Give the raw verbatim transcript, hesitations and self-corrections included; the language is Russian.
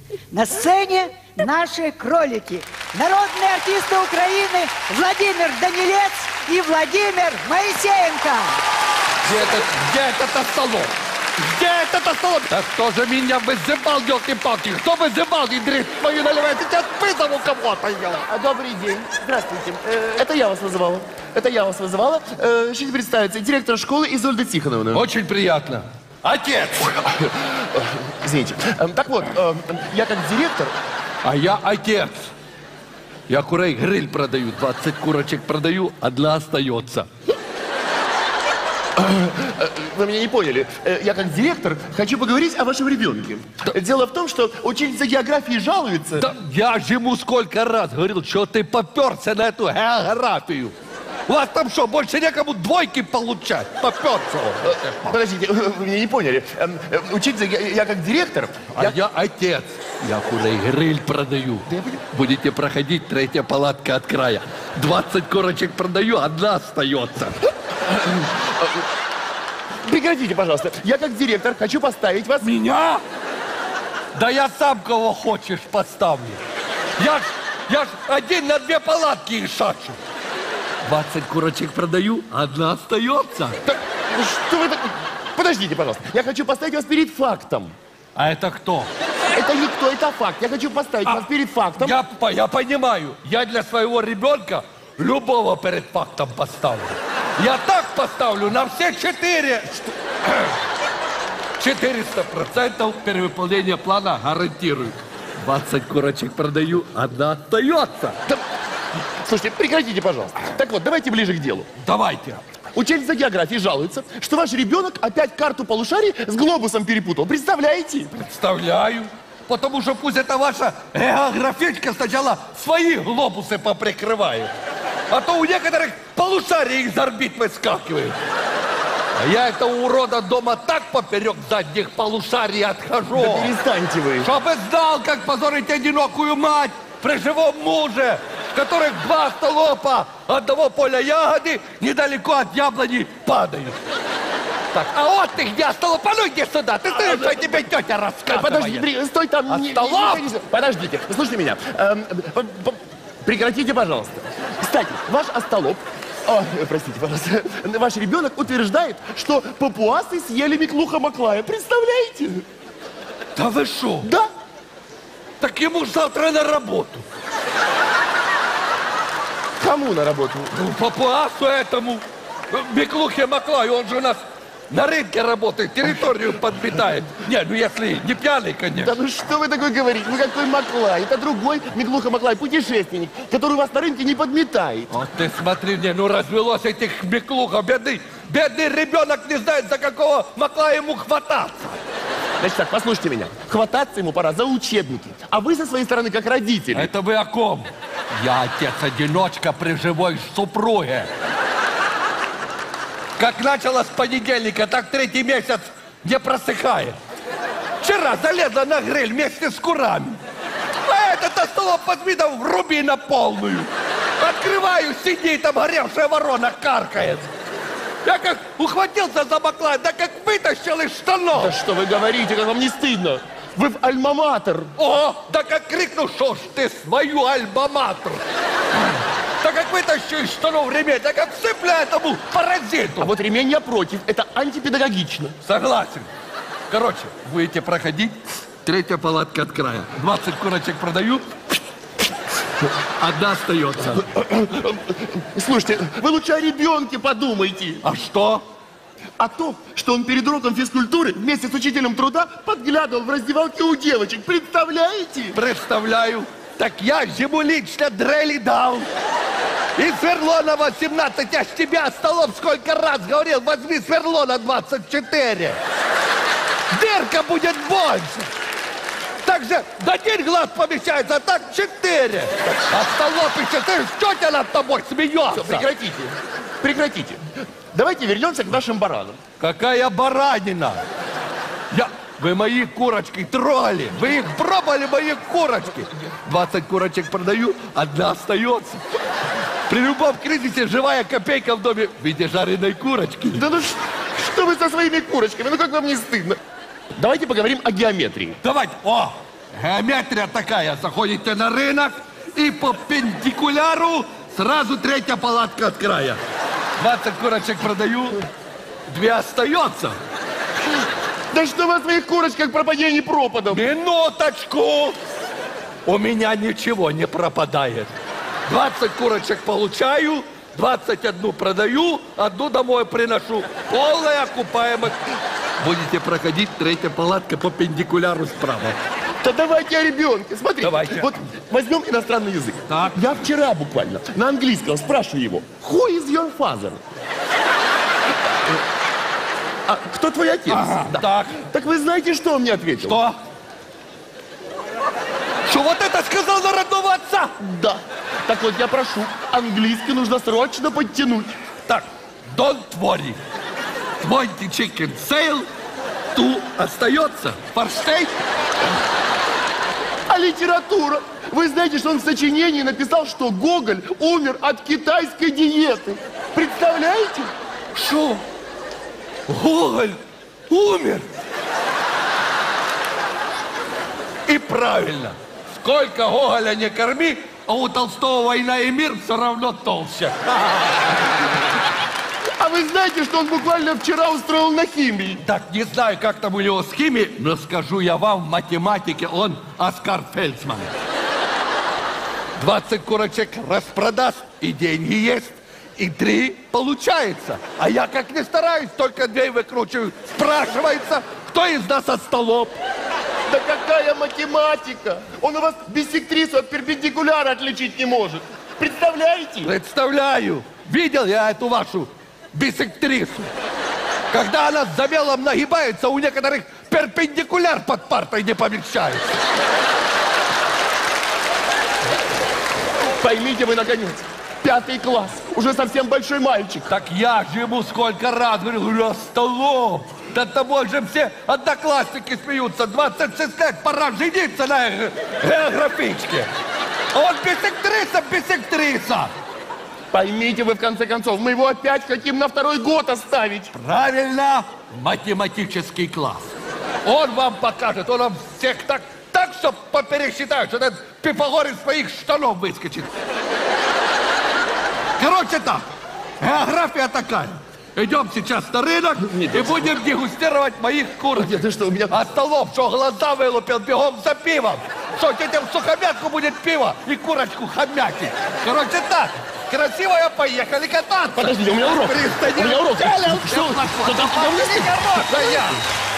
На сцене наши кролики. Народные артисты Украины Владимир Данилец и Владимир Моисеенко. Где этот, где этот столом? Где этот столом? Да кто же меня вызывал, елки-палки? Кто вызывал? И дресс мою наливает, сейчас вызову кого-то, я. Добрый день. Здравствуйте. Это я вас вызывала. Это я вас вызывала. Сейчас представиться. Директор школы Изольда Тихоновна. Очень приятно. Отец! Извините. Так вот, я как директор... А я отец. Я курей гриль продаю, двадцать курочек продаю, одна остается. Вы меня не поняли. Я как директор хочу поговорить о вашем ребенке. Да. Дело в том, что учительница географии жалуется. Да я же ему сколько раз говорил, что ты поперся на эту географию. У вас там что, больше некому двойки получать? Поперся он. Подождите, вы меня не поняли. Учительница, я, я как директор... А я, я отец. Я курей гриль продаю. Да будете проходить, третья палатка от края. двадцать курочек продаю, одна остается. Прекратите, пожалуйста. Я как директор хочу поставить вас... Меня? Да я сам кого хочешь поставлю. Я ж, я ж один на две палатки и шачу. двадцать курочек продаю, одна остается. Так, что вы так... Подождите, пожалуйста. Я хочу поставить вас перед фактом. А это кто? Это никто, это факт. Я хочу поставить а, вас перед фактом. Я, я понимаю. Я для своего ребенка любого перед фактом поставлю. Я так поставлю на все четыре. четыреста процентов перевыполнения плана гарантирую. двадцать курочек продаю, одна остается. Да, слушайте, прекратите, пожалуйста. Так вот, давайте ближе к делу. Давайте. Учительница географии жалуется, что ваш ребенок опять карту полушарий с глобусом перепутал. Представляете? Представляю. Потому что пусть эта ваша географичка сначала свои глобусы поприкрывает. А то у некоторых полушарий из орбит выскакивают. А я этого урода дома так поперек задних полушарий отхожу. Да перестаньте вы. Чтобы знал, как позорить одинокую мать при живом муже, в которых два столопа одного поля ягоды недалеко от яблони падают. Так, а вот ты где, столоп? А ну иди сюда, ты знаешь, что тебе тетя рассказывает. Подожди, стой там. А не, столоп? Не, не, не, подождите, слушайте меня. Эм, по, по, прекратите, пожалуйста. Кстати, ваш остолоп, о, простите, пожалуйста, ваш ребенок утверждает, что папуасы съели Миклуха Маклая. Представляете? Да вы шо? Да. Так ему завтра на работу. Кому на работу? Ну, папуасу этому. Миклухе Маклаю, он же у нас на рынке работает, территорию подметает. Не, ну если не пьяный, конечно. Да ну что вы такое говорите? Ну какой Маклай? Это другой Миклуха Маклай, путешественник, который у вас на рынке не подметает. Вот ты смотри мне, ну развелось этих Миклухов, бедный, бедный ребенок не знает, за какого Маклая ему хвататься. Значит так, послушайте меня. Хвататься ему пора за учебники. А вы со своей стороны как родители. Это вы о ком? Я отец-одиночка при живой супруге. Как начало с понедельника, так третий месяц не просыхает. Вчера залезла на гриль вместе с курами. А этот столоп под видом вруби на полную. Открываю, сидит, там горевшая ворона каркает. Я как ухватился за Маклая, да как вытащил из штанов. Да что вы говорите, как вам не стыдно? Вы в альма-матер. О, да как крикну, шо ж ты свою альма-матер. Да как вытащу из штанов ремень, да как сыпля этому паразиту. А вот ремень я против, это антипедагогично. Согласен. Короче, будете проходить, третья палатка от края. двадцать курочек продаю, одна остается. Слушайте, вы лучше о ребенке подумайте. А что? О том, что он перед уроком физкультуры вместе с учителем труда подглядывал в раздевалке у девочек. Представляете? Представляю. Так я ему лично дрели дал. И сверло восемнадцать, я ж тебя, столоп, сколько раз говорил, возьми сверло на двадцать четыре. Дырка будет больше. Так же до один глаз помещается, а так четыре. А столоп еще, ты тетя над тобой смеется. Все, прекратите, прекратите. Давайте вернемся к нашим баранам. Какая баранина? Я... Вы мои курочки тролли. Вы их пробовали, мои курочки. двадцать курочек продаю, одна остается. При любом кризисе живая копейка в доме в виде жареной курочки. Да ну что вы со своими курочками? Ну как вам не стыдно? Давайте поговорим о геометрии. Давайте. О, Геометрия такая. Заходите на рынок и по перпендикуляру сразу третья палатка от края. двадцать курочек продаю, две остается. Да что вы о своих курочках пропадении пропадом? Минуточку! У меня ничего не пропадает. двадцать курочек получаю, двадцать одну продаю, одну домой приношу. Полная окупаемость. Будете проходить, третья палатка по перпендикуляру справа. Да давайте о ребенке. Смотрите, Давайте. вот возьмем иностранный язык. Так. Я вчера буквально на английском спрашиваю его, who is your father? А кто твой отец? Ага, Да. так. Так вы знаете, что он мне ответил? Что? Что вот это сказал на родного отца? Да. Так вот, я прошу, английский нужно срочно подтянуть. Так, don't worry. Twenty chicken sale, ту остается. Форштейн. А литература? Вы знаете, что он в сочинении написал, что Гоголь умер от китайской диеты. Представляете? Что? Гоголь умер. И правильно. Сколько Гоголя не корми, а у Толстого «Война и мир» все равно толще. А вы знаете, что он буквально вчера устроил на химии? Так, не знаю, как там у него с химией, но скажу я вам, в математике он Оскар Фельдсман. двадцать курочек распродаст, и деньги есть, и три получается. А я как не стараюсь, только две выкручиваю. Спрашивается, кто из нас остолоп? Да какая математика? Он у вас биссектрису от перпендикуляра отличить не может. Представляете? Представляю. Видел я эту вашу биссектрису. Когда она с замелом нагибается, у некоторых перпендикуляр под партой не помещается. Поймите вы, наконец, пятый класс, уже совсем большой мальчик. Так я же ему сколько раз говорил, говорю, столом. Да тобой же все одноклассники смеются. двадцать шесть лет, пора жениться на ге- географичке. А он биссектриса, биссектриса. Поймите вы, в конце концов, мы его опять хотим на второй год оставить. Правильно, математический класс. Он вам покажет, он вам всех так, так, что попересчитают, что этот Пифагор из своих штанов выскочит. Короче так, география такая. Идем сейчас на рынок Нет, и нет. будем дегустировать моих курочек. Нет, ты что, у меня... А столов, что глаза вылупил, бегом за пивом. Что, детям в сухомятку будет пиво и курочку хомяки. Короче так, красивая, поехали кататься. Подождите, у меня урок. Пристань, У меня урок. целился, Что? плохой. Что там? Хорошая.